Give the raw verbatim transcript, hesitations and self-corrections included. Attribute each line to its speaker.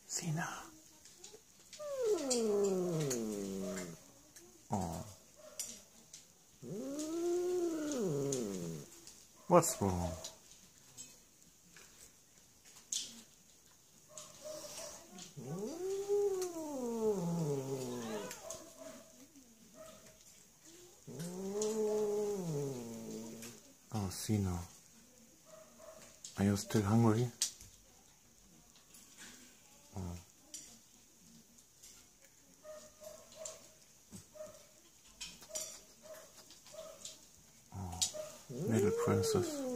Speaker 1: Sina. Oh. What's wrong? Oh, Sina. Are you still hungry? Oh. Oh. Little princess.